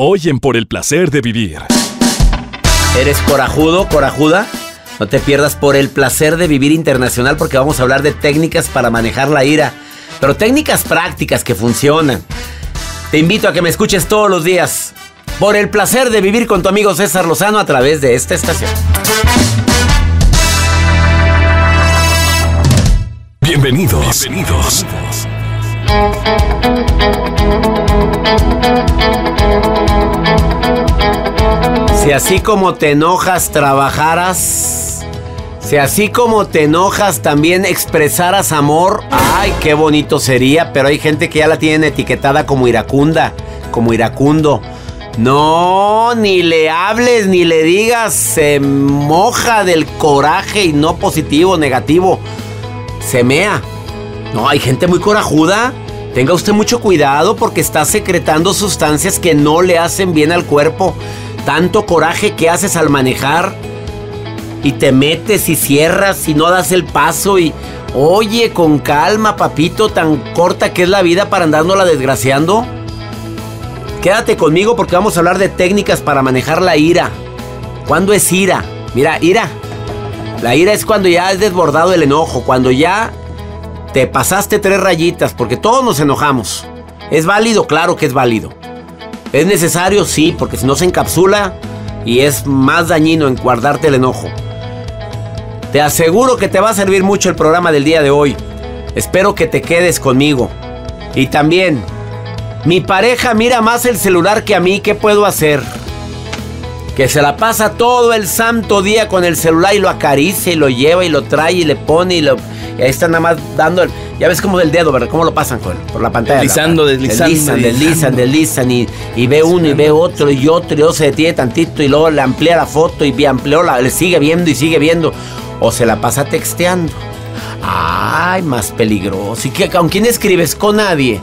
Hoy en Por el Placer de Vivir. ¿Eres corajudo, corajuda? No te pierdas Por el Placer de Vivir Internacional, porque vamos a hablar de técnicas para manejar la ira, pero técnicas prácticas que funcionan. Te invito a que me escuches todos los días Por el Placer de Vivir con tu amigo César Lozano a través de esta estación. Bienvenidos. Si así como te enojas trabajaras, si así como te enojas también expresaras amor, ay, qué bonito sería. Pero hay gente que ya la tienen etiquetada como iracunda, como iracundo. No, ni le hables ni le digas, se moja del coraje y no positivo, negativo. Se mea. No, hay gente muy corajuda. Tenga usted mucho cuidado porque está secretando sustancias que no le hacen bien al cuerpo. Tanto coraje que haces al manejar y te metes y cierras y no das el paso y... Oye, con calma, papito, tan corta que es la vida para andárnosla desgraciando. Quédate conmigo porque vamos a hablar de técnicas para manejar la ira. ¿Cuándo es ira? Mira, ira. La ira es cuando ya has desbordado el enojo, cuando ya te pasaste 3 rayitas, porque todos nos enojamos. ¿Es válido? Claro que es válido. ¿Es necesario? Sí, porque si no se encapsula y es más dañino en guardarte el enojo. Te aseguro que te va a servir mucho el programa del día de hoy. Espero que te quedes conmigo. Y también, mi pareja mira más el celular que a mí, ¿qué puedo hacer? Que se la pasa todo el santo día con el celular y lo acaricia y lo lleva y lo trae y le pone y ahí está nada más dando ya ves como del dedo, ¿verdad? ¿Cómo lo pasan por la pantalla? Deslizando. Deslizan y ve uno y ve otro y otro y luego se detiene tantito y luego le amplía la foto y le sigue viendo y sigue viendo. O se la pasa texteando. Ay, más peligroso. ¿Y con quién escribes? Con nadie.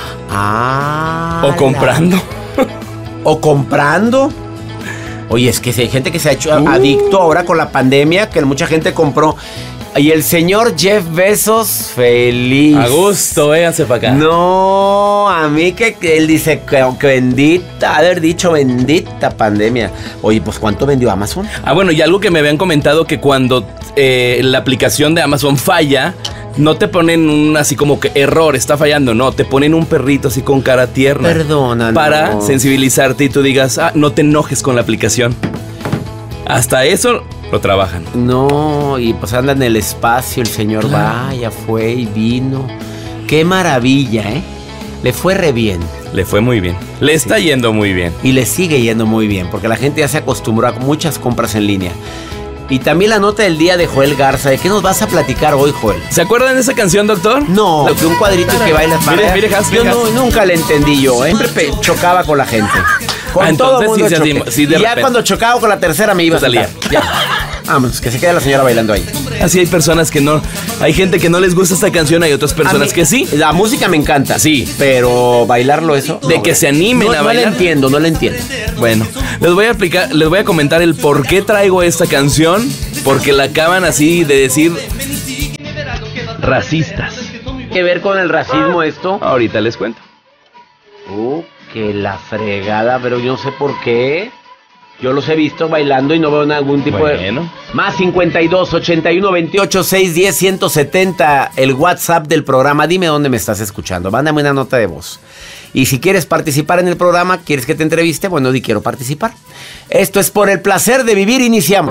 O comprando. O comprando. Oye, es que si hay gente que se ha hecho adicto ahora con la pandemia, que mucha gente compró. Y el señor Jeff Bezos, feliz. A gusto, véanse para acá. No, a mí que él dice que bendita, haber dicho bendita pandemia. Oye, pues ¿cuánto vendió Amazon? Bueno, y algo que me habían comentado que cuando la aplicación de Amazon falla, no te ponen un así como que error, está fallando, no, te ponen un perrito así con cara tierna. Perdona, para sensibilizarte y tú digas, no te enojes con la aplicación. Hasta eso lo trabajan. No, y pues anda en el espacio el señor, vaya, fue y vino. Qué maravilla, ¿eh? Le fue re bien. Le fue muy bien. Le está yendo muy bien. Y le sigue yendo muy bien, porque la gente ya se acostumbró a muchas compras en línea. Y también la nota del día de Joel Garza. ¿De qué nos vas a platicar hoy, Joel? ¿Se acuerdan de esa canción, doctor? No, de un cuadrito que baila. Mire, yo nunca le entendí yo. Siempre chocaba con la gente. Con todo el mundo y ya cuando chocaba con la tercera me iba a salir. Ya. Vamos, que se quede la señora bailando ahí. Así hay personas que no... Hay gente que no les gusta esta canción, hay otras personas que sí. La música me encanta. Sí. Pero bailarlo eso... De que se animen a bailar. No le entiendo. Bueno, les voy a comentar el por qué traigo esta canción. Porque la acaban así de decir... racistas. ¿Qué ver con el racismo esto? Ahorita les cuento. Que la fregada, pero yo no sé por qué. Yo los he visto bailando y no veo algún tipo de... Más 52 81 28 610 170, el WhatsApp del programa. Dime dónde me estás escuchando. Mándame una nota de voz. Y si quieres participar en el programa, quieres que te entreviste, bueno, di quiero participar. Esto es Por el Placer de Vivir. Iniciamos.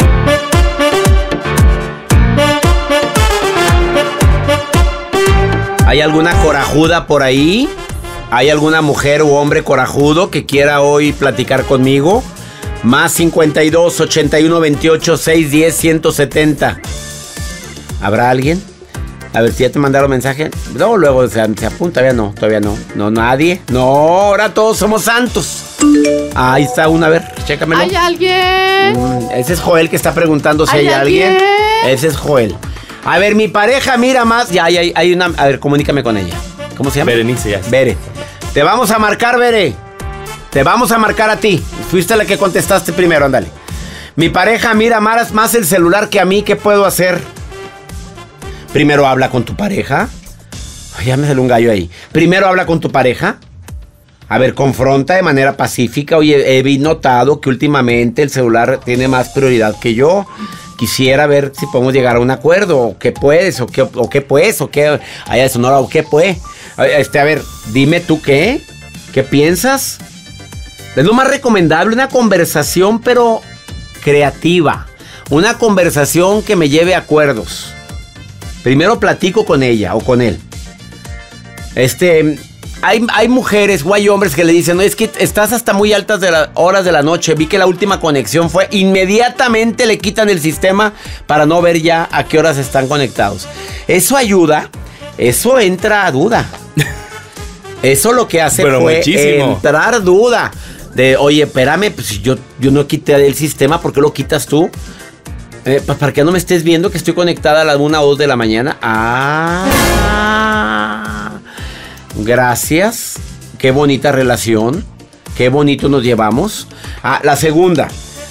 ¿Hay alguna corajuda por ahí? ¿Hay alguna mujer u hombre corajudo que quiera hoy platicar conmigo? Más 52 81 28 610 170. ¿Habrá alguien? A ver si ya te mandaron mensaje. Luego se apunta. Todavía no. No, nadie. No, ahora todos somos santos. Ahí está una, a ver, chécamelo. ¿Hay alguien? Ese es Joel que está preguntando si hay alguien. Ese es Joel. A ver, mi pareja mira más. Ya, hay una. A ver, comunícame con ella. ¿Cómo se llama? Berenice, ya. Bere. Te vamos a marcar, Bere. Te vamos a marcar a ti. Fuiste la que contestaste primero, ándale. Mi pareja mira más el celular que a mí. ¿Qué puedo hacer? Primero habla con tu pareja. Ay, ya me salió un gallo ahí. Primero habla con tu pareja. A ver, confronta de manera pacífica. Oye, he notado que últimamente el celular tiene más prioridad que yo. Quisiera ver si podemos llegar a un acuerdo. O qué puedes, o qué allá de Sonora, o qué puede. A ver, dime tú qué piensas. Es lo más recomendable, una conversación, pero creativa. Una conversación que me lleve a acuerdos. Primero platico con ella o con él. Hay mujeres o hay hombres que le dicen, no, es que estás hasta muy altas de las horas de la noche. Vi que la última conexión fue. Inmediatamente le quitan el sistema para no ver ya a qué horas están conectados. Eso ayuda. Eso entra a duda. Eso lo que hace fue entrar duda. De, oye, espérame, pues yo no quité el sistema, ¿por qué lo quitas tú? ¿Para qué no me estés viendo que estoy conectada a las 1 o 2 de la mañana? Gracias. Qué bonita relación. Qué bonito nos llevamos. La segunda.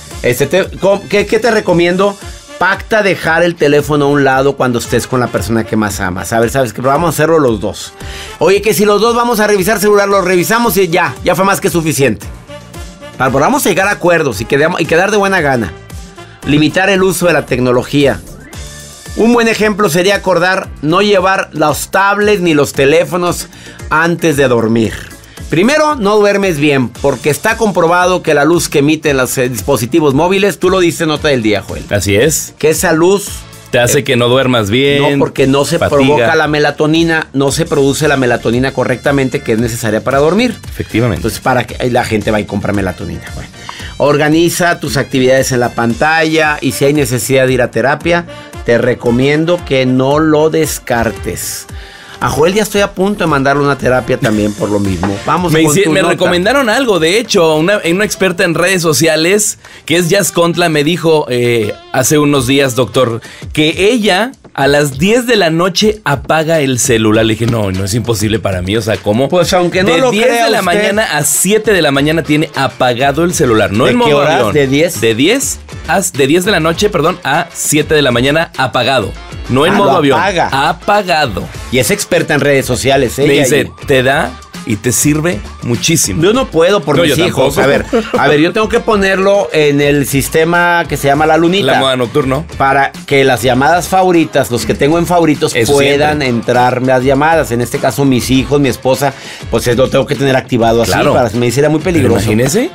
¿Qué te recomiendo? Pacta dejar el teléfono a un lado cuando estés con la persona que más amas. A ver, ¿sabes qué? Vamos a hacerlo los dos. Oye, que si los dos vamos a revisar celular, lo revisamos y ya fue más que suficiente. Vamos a llegar a acuerdos y quedar de buena gana. Limitar el uso de la tecnología. Un buen ejemplo sería acordar no llevar los tablets ni los teléfonos antes de dormir. Primero, no duermes bien, porque está comprobado que la luz que emiten los dispositivos móviles, tú lo dices nota del día, Joel. Así es. Que esa luz te hace que no duermas bien. No, porque no se provoca la melatonina, no se produce la melatonina correctamente que es necesaria para dormir. Efectivamente. Entonces, para que la gente va y compra melatonina. Bueno, organiza tus actividades en la pantalla y si hay necesidad de ir a terapia, te recomiendo que no lo descartes. A Joel ya estoy a punto de mandarle una terapia también por lo mismo. Vamos con tu me nota. recomendaron algo, de hecho, una experta en redes sociales, que es Jazz Contla, me dijo hace unos días, doctor, que ella a las 10 de la noche apaga el celular. Le dije, no es imposible para mí, o sea, ¿cómo? Pues aunque no de lo 10 crea de la usted, mañana a 7 de la mañana tiene apagado el celular, no ¿de en qué modo horas? avión. ¿De 10? De 10 de la noche, a 7 de la mañana apagado. No en modo avión. Apagado. Y es experta en redes sociales, ella. Me dice, te da y te sirve muchísimo. Yo no puedo por mis hijos. Tampoco. A ver, yo tengo que ponerlo en el sistema que se llama la lunita. La moda nocturno. Para que las llamadas favoritas, los que tengo en favoritos, eso puedan entrar las llamadas. En este caso, mis hijos, mi esposa, pues lo tengo que tener activado así. Para me dice, era muy peligroso. Pero imagínese.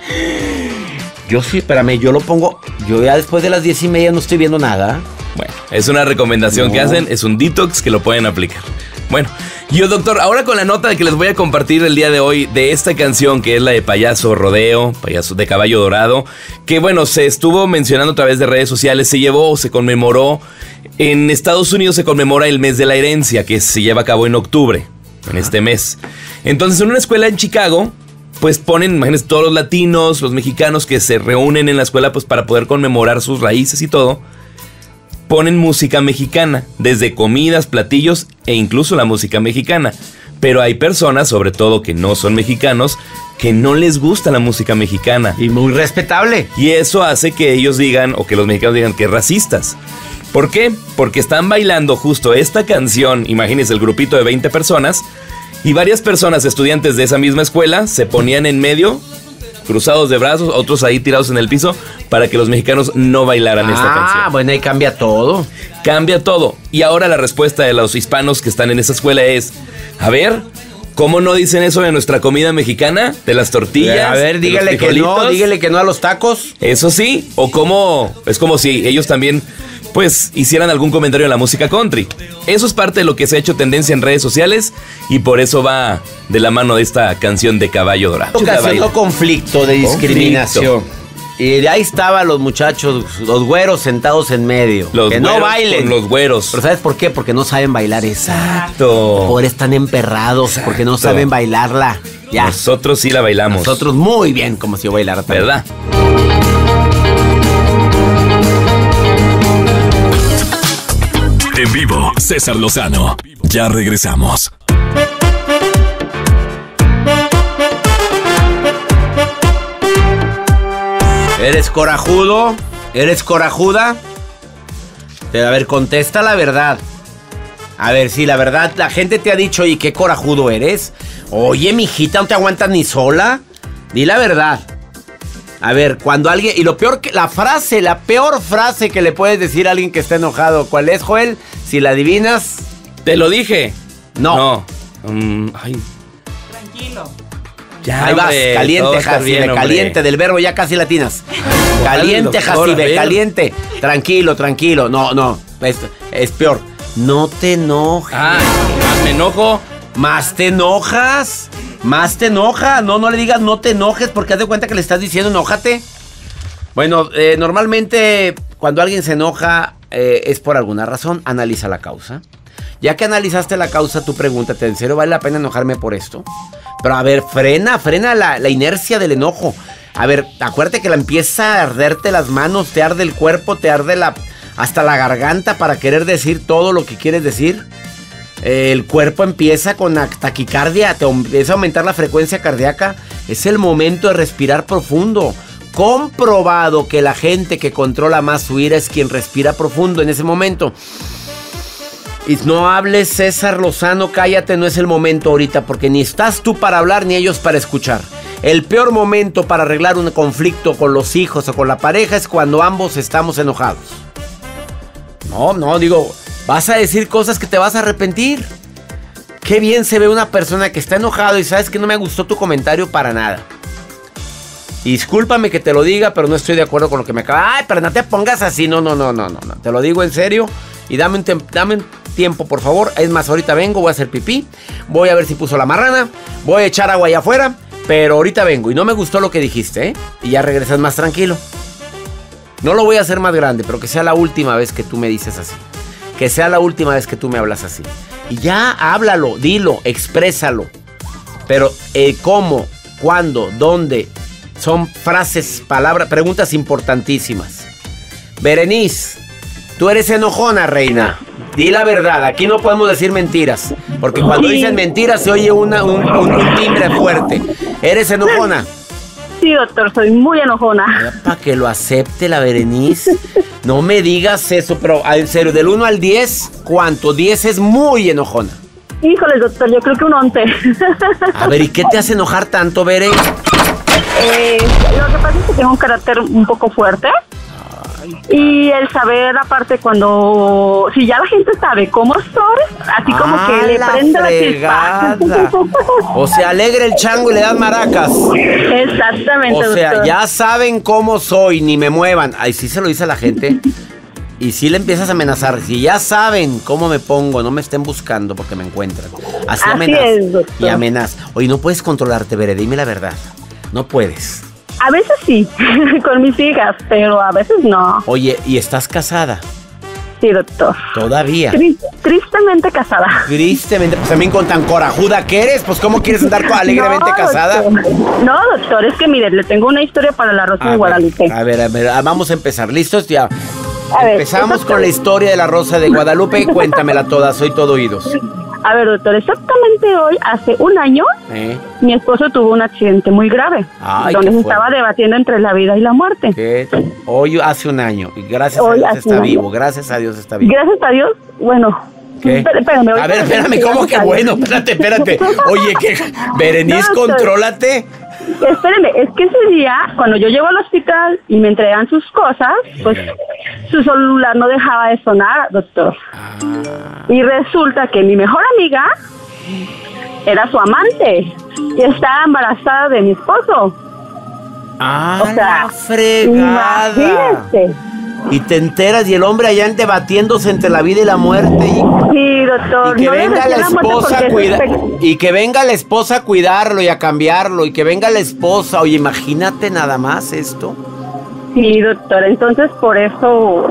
Yo sí, espérame, yo lo pongo. Yo ya después de las 10:30 no estoy viendo nada. Bueno, es una recomendación que hacen, es un detox que lo pueden aplicar. Bueno, yo doctor, ahora con la nota que les voy a compartir el día de hoy de esta canción que es la de Payaso Rodeo, Payaso de Caballo Dorado, que bueno, se estuvo mencionando a través de redes sociales, se conmemoró, en Estados Unidos se conmemora el mes de la herencia, que se lleva a cabo en octubre, en este mes. Entonces en una escuela en Chicago, pues ponen, imagínense, todos los latinos, los mexicanos que se reúnen en la escuela pues para poder conmemorar sus raíces y todo. Ponen música mexicana, desde comidas, platillos e incluso la música mexicana. Pero hay personas, sobre todo que no son mexicanos, que no les gusta la música mexicana. Y muy respetable. Y eso hace que ellos digan, o que los mexicanos digan que racistas. ¿Por qué? Porque están bailando justo esta canción, imagínense el grupito de 20 personas, y varias personas, estudiantes de esa misma escuela, se ponían en medio, cruzados de brazos, otros ahí tirados en el piso, para que los mexicanos no bailaran esta canción. Bueno, ahí cambia todo. Cambia todo. Y ahora la respuesta de los hispanos que están en esa escuela es, a ver, ¿cómo no dicen eso de nuestra comida mexicana? De las tortillas. A ver, dígale que no a los tacos. Eso sí, o cómo, es como si ellos también pues hicieran algún comentario en la música country. Eso es parte de lo que se ha hecho tendencia en redes sociales y por eso va de la mano de esta canción de Caballo Dorado. Ocasionó conflicto de discriminación. Y de ahí estaban los muchachos, los güeros sentados en medio. Que no bailen. Con los güeros. Pero ¿sabes por qué? Porque no saben bailar esa. Exacto. Por están emperrados. Exacto. Porque no saben bailarla. Ya. Nosotros sí la bailamos. Nosotros muy bien, como si yo bailara también. ¿Verdad? En vivo, César Lozano. Ya regresamos. ¿Eres corajudo? ¿Eres corajuda? A ver, contesta la verdad. A ver, sí, la verdad, la gente te ha dicho, oye, qué corajudo eres. Oye, mijita, ¿no te aguantas ni sola? Di la verdad. A ver, cuando alguien... Y lo peor que... la peor frase que le puedes decir a alguien que está enojado, ¿cuál es, Joel? Si la adivinas... Te lo dije. No. Ay. Tranquilo. Ya, ahí vas, hombre, caliente, Jacibe, caliente, del verbo ya casi latinas. Caliente, Jacibe, caliente. Tranquilo. No, es peor. No te enojes. ¿Me enojo? ¿Más te enojas? No le digas no te enojes porque haz de cuenta que le estás diciendo enójate. Bueno, normalmente cuando alguien se enoja es por alguna razón. Analiza la causa. Ya que analizaste la causa, tú pregúntate, ¿en serio vale la pena enojarme por esto? Pero a ver, frena la inercia del enojo. A ver, acuérdate que la empieza a arderte las manos, te arde el cuerpo, te arde hasta la garganta para querer decir todo lo que quieres decir. El cuerpo empieza con taquicardia, te empieza a aumentar la frecuencia cardíaca. Es el momento de respirar profundo. Comprobado que la gente que controla más su ira es quien respira profundo en ese momento. Y no hables, César Lozano, cállate, no es el momento ahorita, porque ni estás tú para hablar ni ellos para escuchar. El peor momento para arreglar un conflicto con los hijos o con la pareja es cuando ambos estamos enojados. No, digo, vas a decir cosas que te vas a arrepentir. Qué bien se ve una persona que está enojado y sabes que no me gustó tu comentario para nada. Y discúlpame que te lo diga, pero no estoy de acuerdo con lo que me acaba. Ay, pero no te pongas así, no, te lo digo en serio. Y dame un tiempo, por favor. Es más, ahorita vengo, voy a hacer pipí. Voy a ver si puso la marrana. Voy a echar agua allá afuera. Pero ahorita vengo. Y no me gustó lo que dijiste, ¿eh? Y ya regresas más tranquilo. No lo voy a hacer más grande, pero que sea la última vez que tú me dices así. Que sea la última vez que tú me hablas así. Y ya háblalo, dilo, exprésalo. Pero cómo, cuándo, dónde. Son frases, palabras, preguntas importantísimas. Berenice, tú eres enojona, reina. Di la verdad, aquí no podemos decir mentiras. Porque cuando dicen mentiras se oye un timbre fuerte. ¿Eres enojona? Sí, doctor, soy muy enojona. Para que lo acepte la Berenice. No me digas eso, pero en serio, del 1 al 10, ¿cuánto? 10 es muy enojona. Híjole, doctor, yo creo que un 11. A ver, ¿y qué te hace enojar tanto, Bere? Lo que pasa es que tengo un carácter un poco fuerte. Y el saber, aparte, si ya la gente sabe cómo soy, así como que le prende la chispa. O sea, alegre el chango y le dan maracas. Exactamente, O sea, doctor. ya saben cómo soy, ni me muevan. Ay, sí se lo dice a la gente. Y sí le empiezas a amenazar. Si ya saben cómo me pongo, no me estén buscando porque me encuentran. Así amenazas. Es, doctor. Y amenazas. Oye, no puedes controlarte, Bere, dime la verdad. No puedes. A veces sí, con mis hijas, pero a veces no. Oye, ¿y estás casada? Sí, doctor. Todavía. Tristemente casada. Tristemente, pues también con tan corajuda que eres, pues ¿cómo quieres andar alegremente casada? No, doctor, es que mire, le tengo una historia para la Rosa de Guadalupe. A ver, vamos a empezar. ¿Listos? Ya. A ver, empezamos con la historia de la Rosa de Guadalupe. Cuéntamela toda, soy todo oídos. A ver, doctor, exactamente hoy, hace un año, mi esposo tuvo un accidente muy grave, donde se estaba debatiendo entre la vida y la muerte. ¿Qué? Hoy hace un año, y gracias a Dios está vivo, gracias a Dios está vivo. Gracias a Dios, bueno. ¿Qué? Espérame, a ver, espérame, ¿cómo que bueno? Espérate. Oye, ¿qué? Berenice, no, contrólate. Espérame, es que ese día, cuando yo llego al hospital y me entregan sus cosas, pues su celular no dejaba de sonar, doctor. Y resulta que mi mejor amiga era su amante y estaba embarazada de mi esposo. O sea, la fregada. Imagínese. Y te enteras y el hombre allá debatiéndose entre la vida y la muerte. Sí, doctor. Y que venga la esposa y que venga la esposa a cuidarlo y a cambiarlo. Y que venga la esposa. Oye, imagínate nada más esto. Sí, doctor. Entonces, por eso,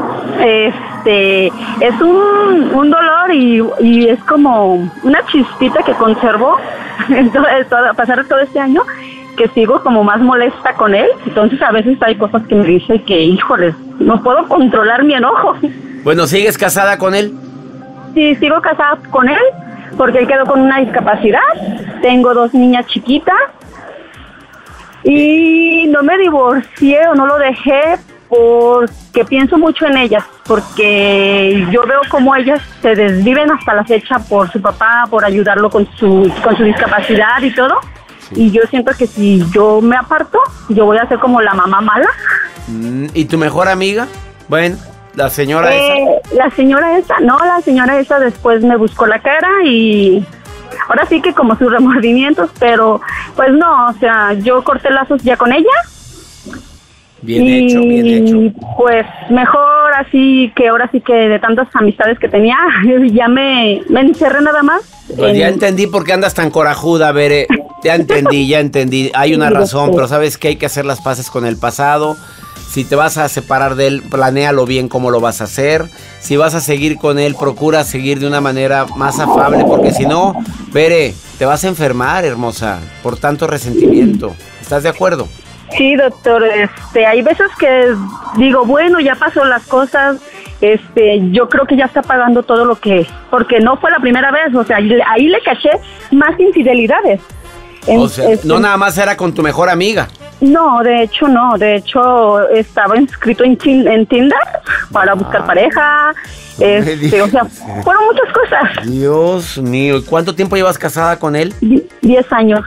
es un dolor y es como una chispita que conservo a pasar de todo este año, que sigo como más molesta con él. Entonces a veces hay cosas que me dice que, híjoles, no puedo controlar mi enojo. Bueno, ¿sigues casada con él? Sí, sigo casada con él porque él quedó con una discapacidad. Tengo 2 niñas chiquitas y no me divorcié o no lo dejé porque pienso mucho en ellas, porque yo veo cómo ellas se desviven hasta la fecha por su papá, por ayudarlo con su discapacidad y todo. Y yo siento que si yo me aparto, yo voy a ser como la mamá mala. ¿Y tu mejor amiga? Bueno, la señora esa. La señora esa después me buscó la cara y ahora sí que como sus remordimientos, pero pues no, o sea, yo corté lazos ya con ella. Bien hecho, bien hecho. Pues mejor así que ahora sí que de tantas amistades que tenía, ya me encerré nada más. Pues ya entendí por qué andas tan corajuda, Bere. Ya entendí. Hay una razón, pero sabes que hay que hacer las paces con el pasado. Si te vas a separar de él, planéalo bien cómo lo vas a hacer. Si vas a seguir con él, procura seguir de una manera más afable, porque si no, Bere, te vas a enfermar, hermosa, por tanto resentimiento. ¿Estás de acuerdo? Sí, doctor, hay veces que digo, bueno, ya pasó las cosas, yo creo que ya está pagando todo lo que, porque no fue la primera vez, o sea, ahí le caché más infidelidades. O sea, no nada más era con tu mejor amiga. No, de hecho estaba inscrito en Tinder para buscar pareja, o sea, fueron muchas cosas. Dios mío, ¿cuánto tiempo llevas casada con él? 10 años.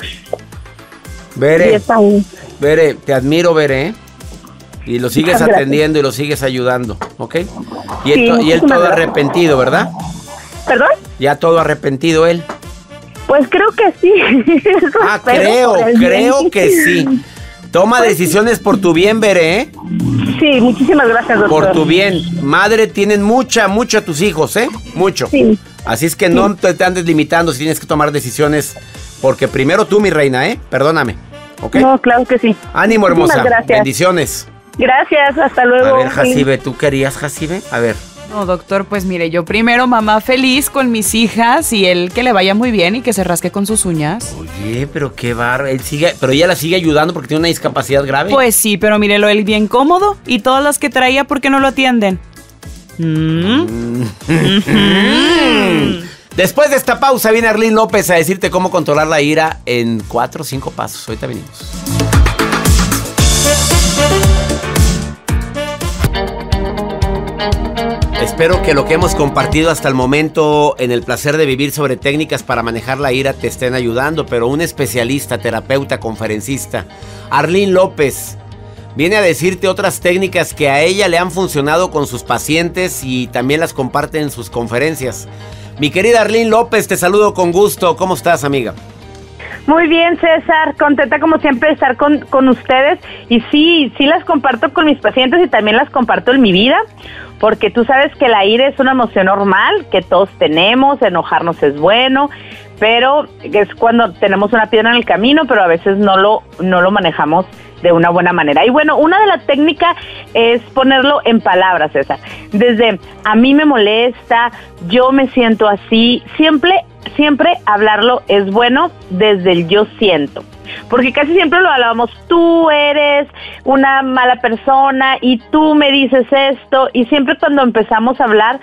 Bere, 10 años. Bere, te admiro, Bere, y lo sigues atendiendo y lo sigues ayudando, ¿ok? Y él todo arrepentido, ¿verdad? ¿Perdón? Ya todo arrepentido él. Pues creo que sí. creo que sí. Toma decisiones por tu bien, Bere, ¿eh? Sí, muchísimas gracias, doctor. Por tu bien. Madre, tienen mucho a tus hijos, ¿eh? Mucho. Sí. Así es que no te andes limitando si tienes que tomar decisiones, porque primero tú, mi reina, ¿eh? Perdóname, ¿ok? No, claro que sí. Ánimo, hermosa. Gracias. Bendiciones. Gracias, hasta luego. A ver, Jacibe, ¿tú querías, Jacibe? A ver. No, doctor, pues mire, yo primero mamá feliz con mis hijas y él que le vaya muy bien y que se rasque con sus uñas. Oye, pero qué barro. Pero ella la sigue ayudando porque tiene una discapacidad grave. Pues sí, pero mírelo, él bien cómodo y todas las que traía, ¿por qué no lo atienden? Después de esta pausa viene Arlene López a decirte cómo controlar la ira en 4 o 5 pasos. Ahorita venimos. Espero que lo que hemos compartido hasta el momento en el placer de vivir sobre técnicas para manejar la ira te estén ayudando, pero un especialista, terapeuta, conferencista, Arlene López, viene a decirte otras técnicas que a ella le han funcionado con sus pacientes y también las comparte en sus conferencias. Mi querida Arlene López, te saludo con gusto. ¿Cómo estás, amiga? Muy bien, César, contenta como siempre de estar con ustedes. Y sí las comparto con mis pacientes y también las comparto en mi vida, porque tú sabes que la ira es una emoción normal, que todos tenemos, enojarnos es bueno, pero es cuando tenemos una piedra en el camino, pero a veces no lo manejamos de una buena manera. Y bueno, una de las técnicas es ponerlo en palabras, César. Desde a mí me molesta, yo me siento así, siempre hablarlo es bueno desde el yo siento. Porque casi siempre lo hablamos, tú eres una mala persona y tú me dices esto, y siempre cuando empezamos a hablar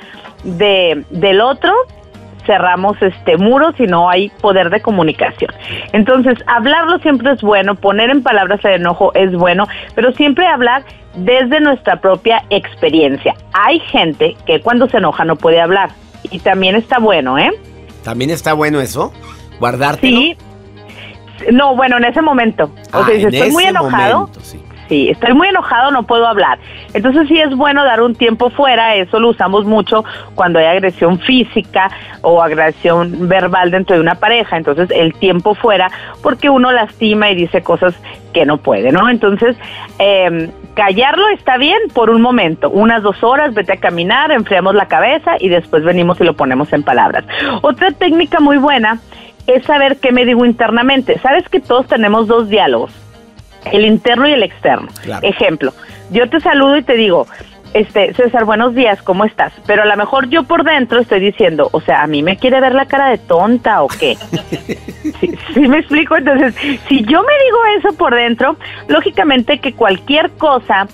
del otro, cerramos muros y no hay poder de comunicación. Entonces, hablarlo siempre es bueno, poner en palabras el enojo es bueno, pero siempre hablar desde nuestra propia experiencia. Hay gente que cuando se enoja no puede hablar, y también está bueno, ¿eh? ¿También está bueno eso? ¿Guardártelo? Sí. No, bueno, en ese momento. O sea, si estoy muy enojado, sí, estoy muy enojado, no puedo hablar. Entonces sí es bueno dar un tiempo fuera, eso lo usamos mucho cuando hay agresión física o agresión verbal dentro de una pareja. Entonces el tiempo fuera, porque uno lastima y dice cosas que no puede, ¿no? Entonces, callarlo está bien por un momento, unas 2 horas, vete a caminar, enfriamos la cabeza y después venimos y lo ponemos en palabras. Otra técnica muy buena es saber qué me digo internamente. Sabes que todos tenemos 2 diálogos, el interno y el externo. Claro. Ejemplo, yo te saludo y te digo, César, buenos días, ¿cómo estás? Pero a lo mejor yo por dentro estoy diciendo, o sea, ¿a mí me quiere ver la cara de tonta o qué? ¿Sí me explico? Entonces, si yo me digo eso por dentro, lógicamente que cualquier cosa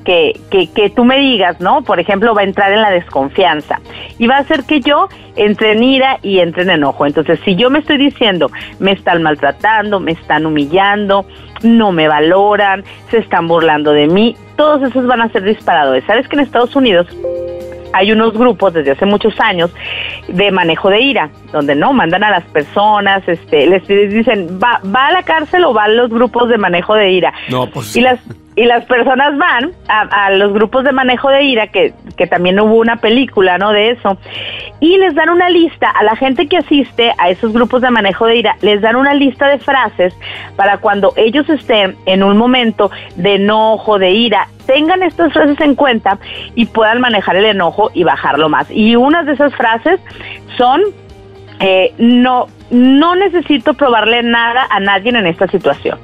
que tú me digas, ¿no? Por ejemplo, va a entrar en la desconfianza y va a hacer que yo entre en ira y entre en enojo. Entonces, si yo me estoy diciendo, me están maltratando, me están humillando, no me valoran, se están burlando de mí. Todos esos van a ser disparadores. ¿Sabes que en Estados Unidos hay unos grupos desde hace muchos años de manejo de ira, donde no mandan a las personas, les dicen, va a la cárcel o van los grupos de manejo de ira? No, pues... Y las personas van a los grupos de manejo de ira, que también hubo una película, ¿no?, de eso, y les dan una lista a la gente que asiste a esos grupos de manejo de ira, les dan una lista de frases para cuando ellos estén en un momento de enojo, de ira, tengan estas frases en cuenta y puedan manejar el enojo y bajarlo más. Y unas de esas frases son, no necesito probarle nada a nadie en esta situación.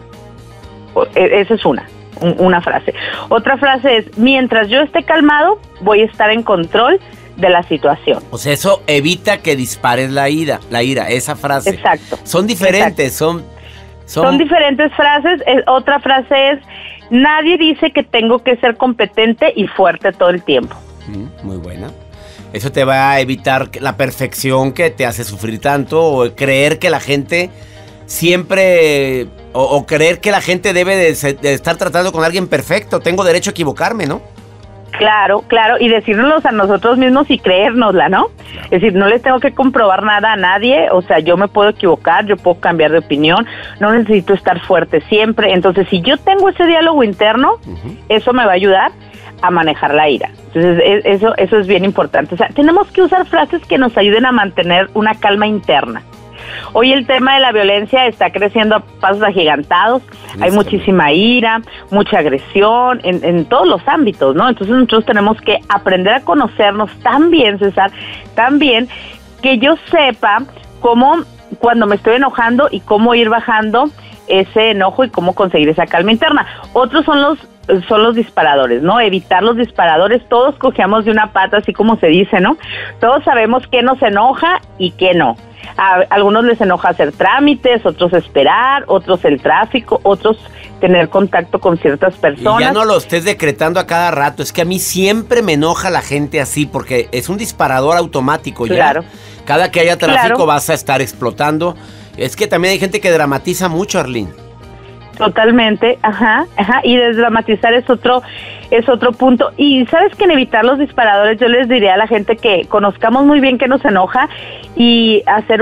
Esa es una frase. Otra frase es, mientras yo esté calmado, voy a estar en control de la situación. O sea, eso evita que dispares la ira, esa frase. Exacto. Son diferentes, exacto. Son diferentes frases. Otra frase es, nadie dice que tengo que ser competente y fuerte todo el tiempo. Muy buena. Eso te va a evitar la perfección que te hace sufrir tanto, o creer que la gente siempre... O creer que la gente debe de estar tratando con alguien perfecto. Tengo derecho a equivocarme, ¿no? Claro, y decírnoslos a nosotros mismos y creérnosla, ¿no? Es decir, no les tengo que comprobar nada a nadie, o sea, yo me puedo equivocar, yo puedo cambiar de opinión, no necesito estar fuerte siempre. Entonces, si yo tengo ese diálogo interno, eso me va a ayudar a manejar la ira. Entonces, eso es bien importante. O sea, tenemos que usar frases que nos ayuden a mantener una calma interna. Hoy el tema de la violencia está creciendo a pasos agigantados, hay muchísima ira, mucha agresión en todos los ámbitos, ¿no? Entonces nosotros tenemos que aprender a conocernos tan bien, César, tan bien, que yo sepa cómo, cuando me estoy enojando y cómo ir bajando ese enojo y cómo conseguir esa calma interna. Otros son los disparadores, ¿no? Evitar los disparadores. Todos cojeamos de una pata, así como se dice, ¿no? Todos sabemos qué nos enoja y qué no. A algunos les enoja hacer trámites, otros esperar, otros el tráfico, otros tener contacto con ciertas personas. Y ya no lo estés decretando a cada rato. Es que a mí siempre me enoja la gente así, porque es un disparador automático. Claro. Ya. Cada que haya tráfico vas a estar explotando. Es que también hay gente que dramatiza mucho, Arlene. Totalmente, ajá, y desdramatizar es otro punto. Y sabes que en evitar los disparadores yo les diría a la gente que conozcamos muy bien qué nos enoja y hacer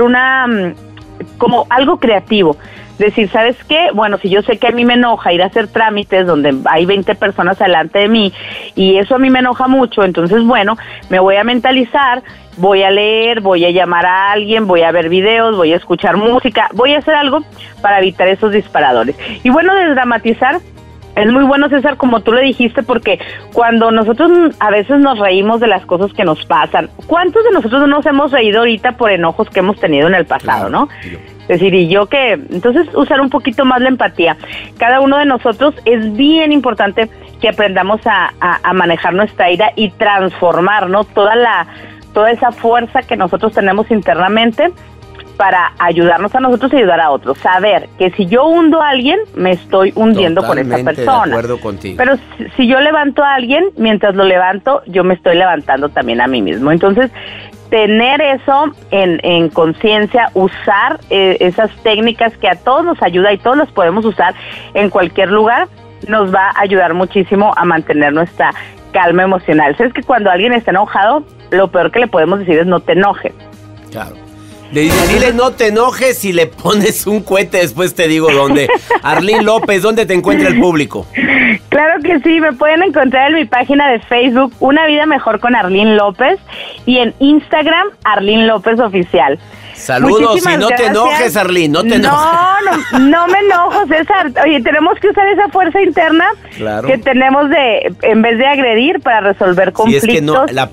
como algo creativo. Decir, ¿sabes qué? Bueno, si yo sé que a mí me enoja ir a hacer trámites donde hay 20 personas delante de mí y eso a mí me enoja mucho, entonces, bueno, me voy a mentalizar, voy a leer, voy a llamar a alguien, voy a ver videos, voy a escuchar música, voy a hacer algo para evitar esos disparadores. Y bueno, desdramatizar es muy bueno, César, como tú le dijiste, porque cuando nosotros a veces nos reímos de las cosas que nos pasan, ¿cuántos de nosotros no nos hemos reído ahorita por enojos que hemos tenido en el pasado, no? Es decir, entonces usar un poquito más la empatía. Cada uno de nosotros es bien importante que aprendamos a manejar nuestra ira y transformar, ¿no? Toda esa fuerza que nosotros tenemos internamente para ayudarnos a nosotros y ayudar a otros. Saber que si yo hundo a alguien, me estoy hundiendo con esa persona. De acuerdo contigo. Pero si yo levanto a alguien, mientras lo levanto, yo me estoy levantando también a mí mismo. Entonces, tener eso en conciencia, usar esas técnicas que a todos nos ayuda y todos las podemos usar en cualquier lugar, nos va a ayudar muchísimo a mantener nuestra calma emocional. Sabes que cuando alguien está enojado, lo peor que le podemos decir es no te enojes. Claro. Dile no te enojes y le pones un cohete, después te digo dónde. Arlene López, ¿dónde te encuentra el público? Claro que sí, me pueden encontrar en mi página de Facebook, Una Vida Mejor con Arlene López, y en Instagram, Arlene López Oficial. Saludos, y no te enojes, Arlene, no te enojes. No me enojo, César. Oye, tenemos que usar esa fuerza interna que tenemos en vez de agredir, para resolver conflictos. Sí, es que no, la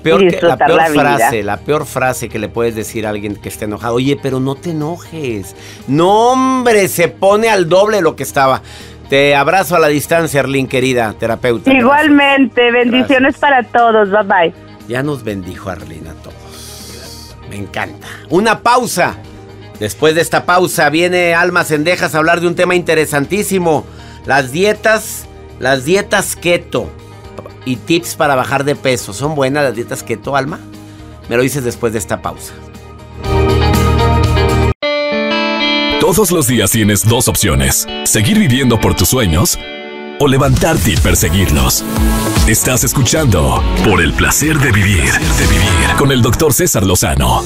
peor frase que le puedes decir a alguien que esté enojado, oye, pero no te enojes. No, hombre, se pone al doble lo que estaba. Te abrazo a la distancia, Arlene, querida terapeuta. Igualmente, bendiciones para todos, bye bye. Ya nos bendijo Arlene a todos. Me encanta. Una pausa. Después de esta pausa viene Alma Cendejas a hablar de un tema interesantísimo. Las dietas keto y tips para bajar de peso. ¿Son buenas las dietas keto, Alma? Me lo dices después de esta pausa. Todos los días tienes dos opciones: seguir viviendo por tus sueños o levantarte y perseguirlos. Estás escuchando Por el placer de vivir con el Dr. César Lozano.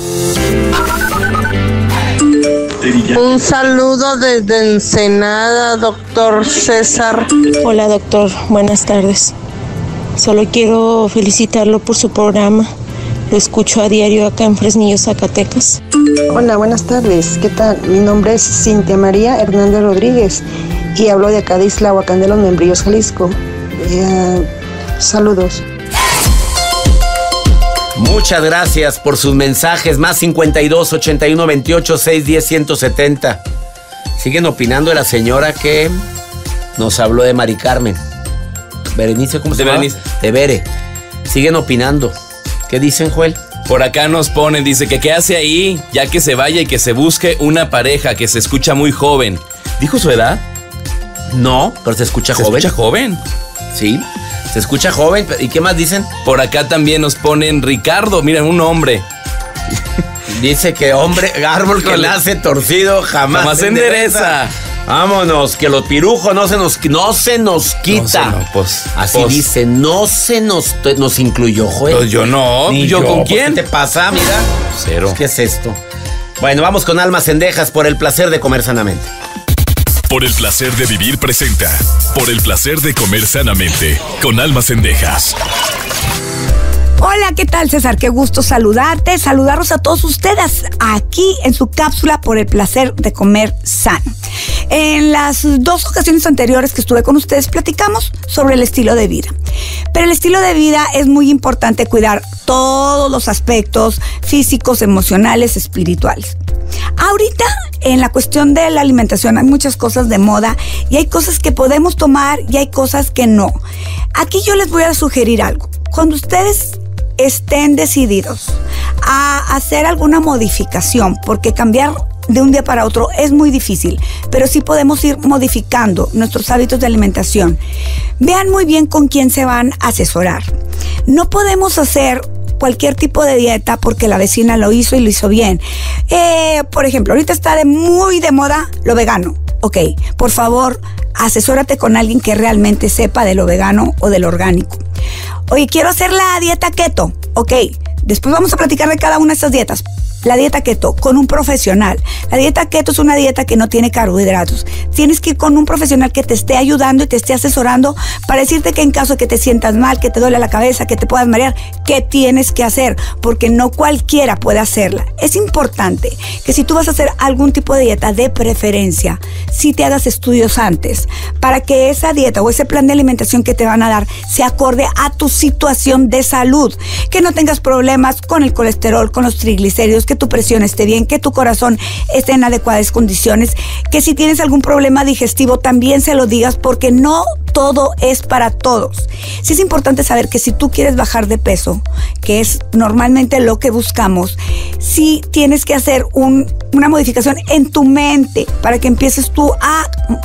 Un saludo desde Ensenada, doctor César. Hola, doctor. Buenas tardes. Solo quiero felicitarlo por su programa. Lo escucho a diario acá en Fresnillo, Zacatecas. Hola, buenas tardes. ¿Qué tal? Mi nombre es Cintia María Hernández Rodríguez y hablo de acá de Isla Huacán de los Membrillos, Jalisco. Saludos. Muchas gracias por sus mensajes. Más 52 81 28 610 170. Siguen opinando de la señora que nos habló de Mari Carmen. Berenice, ¿cómo se llama? De Bere. Siguen opinando. ¿Qué dicen, Joel? Por acá nos ponen, dice que qué hace ahí, ya que se vaya y que se busque una pareja que se escucha muy joven. ¿Dijo su edad? No, pero se escucha joven. ¿Se escucha joven? Sí. Se escucha joven. ¿Y qué más dicen? Por acá también nos ponen Ricardo, miren, un hombre. Dice que hombre, árbol que nace torcido jamás se endereza. Vámonos, que los pirujos no se nos quita. Así dice, no se nos incluyó, Joel. Pues yo no. Ni ¿Yo con quién? ¿Qué te pasa? Mira. Cero. ¿Qué es esto? Bueno, vamos con Almas Cendejas por el placer de comer sanamente. Por el placer de vivir presenta Por el placer de comer sanamente con Almas Cendejas. Hola, ¿qué tal, César? Qué gusto saludarte, saludarlos a todos ustedes aquí en su cápsula Por el placer de comer sano. En las dos ocasiones anteriores que estuve con ustedes platicamos sobre el estilo de vida. Pero el estilo de vida es muy importante cuidar todos los aspectos físicos, emocionales, espirituales. Ahorita en la cuestión de la alimentación hay muchas cosas de moda y hay cosas que podemos tomar y hay cosas que no. Aquí yo les voy a sugerir algo. Cuando ustedes estén decididos a hacer alguna modificación, porque cambiar de un día para otro es muy difícil, pero sí podemos ir modificando nuestros hábitos de alimentación. Vean muy bien con quién se van a asesorar. No podemos hacer cualquier tipo de dieta porque la vecina lo hizo y lo hizo bien. Por ejemplo, ahorita está muy de moda lo vegano. Ok, por favor, asesórate con alguien que realmente sepa de lo vegano o de lo orgánico. Oye, quiero hacer la dieta keto. Ok, después vamos a platicar de cada una de estas dietas. La dieta keto con un profesional. La dieta keto es una dieta que no tiene carbohidratos. Tienes que ir con un profesional que te esté ayudando y te esté asesorando para decirte que en caso de que te sientas mal, que te duele la cabeza, que te puedas marear, ¿qué tienes que hacer? Porque no cualquiera puede hacerla. Es importante que si tú vas a hacer algún tipo de dieta, de preferencia, si te hagas estudios antes, para que esa dieta o ese plan de alimentación que te van a dar se acorde a tu situación de salud. Que no tengas problemas con el colesterol, con los triglicéridos, que tu presión esté bien, que tu corazón esté en adecuadas condiciones, que si tienes algún problema digestivo también se lo digas, porque no todo es para todos. Sí es importante saber que si tú quieres bajar de peso, que es normalmente lo que buscamos, sí tienes que hacer una modificación en tu mente para que empieces tú a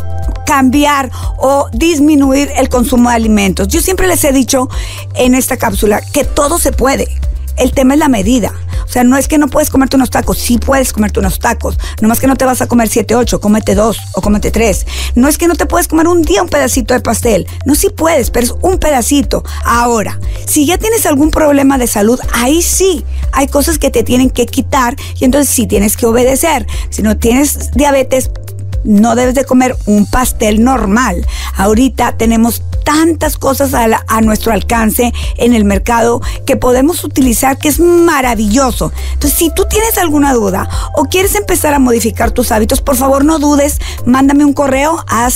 cambiar o disminuir el consumo de alimentos. Yo siempre les he dicho en esta cápsula que todo se puede. El tema es la medida. O sea, no es que no puedes comerte unos tacos, sí puedes comerte unos tacos. Nomás que no te vas a comer 7, 8, cómete 2 o cómete 3. No es que no te puedes comer un día un pedacito de pastel. No, sí puedes, pero es un pedacito. Ahora, si ya tienes algún problema de salud, ahí sí hay cosas que te tienen que quitar y entonces sí tienes que obedecer. Si no tienes diabetes, no debes de comer un pastel normal. Ahorita tenemos tantas cosas a nuestro alcance en el mercado que podemos utilizar, que es maravilloso. Entonces, si tú tienes alguna duda o quieres empezar a modificar tus hábitos, por favor no dudes, mándame un correo a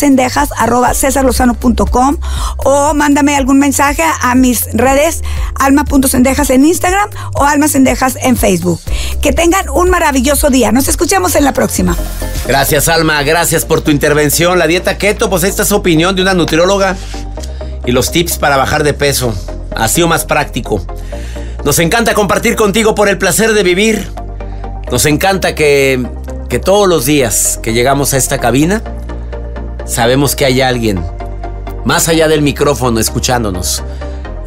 cendejas@cesarlozano.com o mándame algún mensaje a mis redes alma.cendejas en Instagram o almacendejas en Facebook. Que tengan un maravilloso día. Nos escuchamos en la próxima. Gracias, Alma. Gracias por tu intervención. La dieta keto, pues esta es opinión de una nutrióloga. Y los tips para bajar de peso, así o más práctico. Nos encanta compartir contigo por el placer de vivir. Nos encanta que todos los días que llegamos a esta cabina, sabemos que hay alguien más allá del micrófono escuchándonos.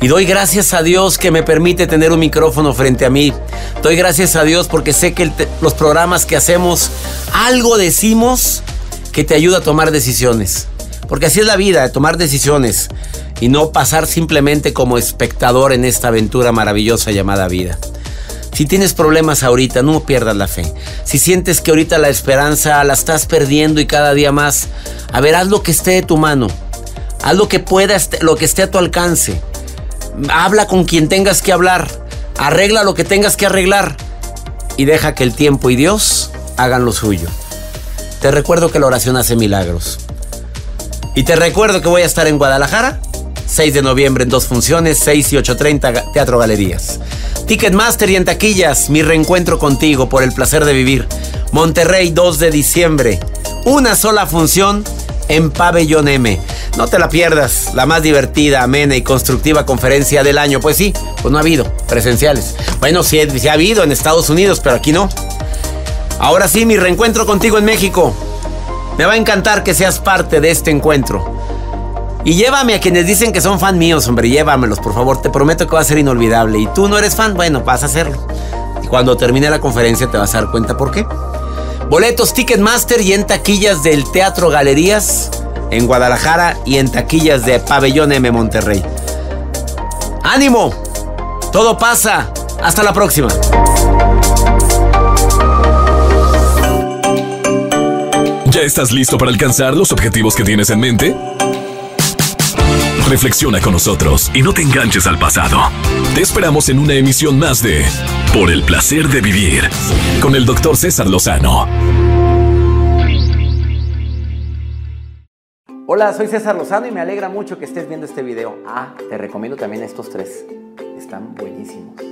Y doy gracias a Dios que me permite tener un micrófono frente a mí. Doy gracias a Dios porque sé que los programas que hacemos, algo decimos que te ayuda a tomar decisiones. Porque así es la vida, tomar decisiones y no pasar simplemente como espectador en esta aventura maravillosa llamada vida. Si tienes problemas ahorita, no pierdas la fe. Si sientes que ahorita la esperanza la estás perdiendo y cada día más, a ver, haz lo que esté de tu mano. Haz lo que puedas, lo que esté a tu alcance. Habla con quien tengas que hablar. Arregla lo que tengas que arreglar. Y deja que el tiempo y Dios hagan lo suyo. Te recuerdo que la oración hace milagros. Y te recuerdo que voy a estar en Guadalajara, 6 de noviembre en 2 funciones, 6 y 8:30, Teatro Galerías. Ticketmaster y en taquillas, mi reencuentro contigo por el placer de vivir. Monterrey, 2 de diciembre. Una sola función en Pabellón M. No te la pierdas, la más divertida, amena y constructiva conferencia del año. Pues sí, pues no ha habido presenciales. Bueno, sí ha habido en Estados Unidos, pero aquí no. Ahora sí, mi reencuentro contigo en México. Me va a encantar que seas parte de este encuentro. Y llévame a quienes dicen que son fan míos, hombre, llévamelos, por favor. Te prometo que va a ser inolvidable. ¿Y tú no eres fan? Bueno, vas a hacerlo. Y cuando termine la conferencia te vas a dar cuenta por qué. Boletos Ticketmaster y en taquillas del Teatro Galerías en Guadalajara y en taquillas de Pabellón M Monterrey. ¡Ánimo! Todo pasa. Hasta la próxima. ¿Ya estás listo para alcanzar los objetivos que tienes en mente? Reflexiona con nosotros y no te enganches al pasado. Te esperamos en una emisión más de Por el placer de vivir con el Dr. César Lozano. Hola, soy César Lozano y me alegra mucho que estés viendo este video. Te recomiendo también estos 3. Están buenísimos.